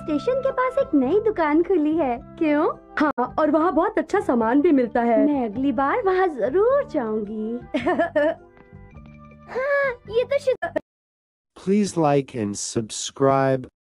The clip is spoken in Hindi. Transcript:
स्टेशन के पास एक नई दुकान खुली है। क्यों? हाँ, और वहाँ बहुत अच्छा सामान भी मिलता है। मैं अगली बार वहाँ जरूर जाऊंगी। हाँ, ये तो Please like and subscribe.